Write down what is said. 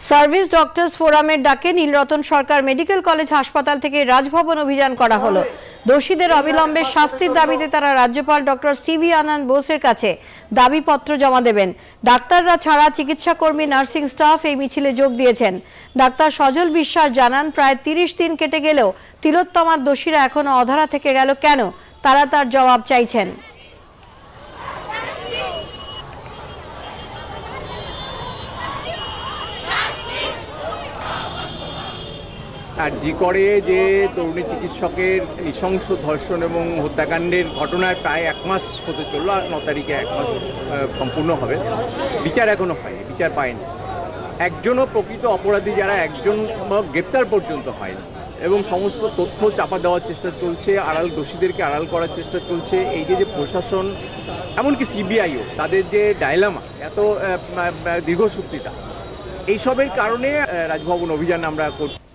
Service doctors ফোরামের ডাকে নীলরতন সরকার medical college হাসপাতাল থেকে রাজভবন অভিযান করা হলো। দোষীদের অবিলম্বে শাস্তির দাবিতে তারা রাজ্যপাল ডক্টর সিভি আনন্দ বোসের কাছে দাবিপত্র জমা দেবেন। ডাক্তাররা ছাড়া চিকিৎসা কর্মী, নার্সিং স্টাফ এই মিছিলে যোগ দিয়েছেন। ডাক্তার সজল বিশ্বাস জানান, প্রায় 30 দিন কেটে গেলেও তিলোত্তমার দোষীরা এখনো অধরা থেকে গেল কেন, তারা তার জবাব চাইছেন। আরজি করে যে তরুণী চিকিৎসকের নৃশংস ধর্ষণ এবং হত্যাকাণ্ডের ঘটনায় প্রায় 1 মাস হতে চলল। 9 তারিখে 1 মাস সম্পূর্ণ হবে। বিচার এখনো হয়নি, বিচার পায়নি। একজনও প্রকৃত অপরাধী যারা একজন গ্রেপ্তার পর্যন্ত হয়নি এবং সমস্ত তথ্য চাপা দেওয়ার চেষ্টা চলছে, দোষীদেরকে আড়াল করার চেষ্টা চলছে। এই যে প্রশাসন, এমনকি সিবিআইও, তাদের যে ডায়লামা, এত দীর্ঘসূত্রিতা, এইসবের কারণে রাজভবন অভিযান আমরা করছি।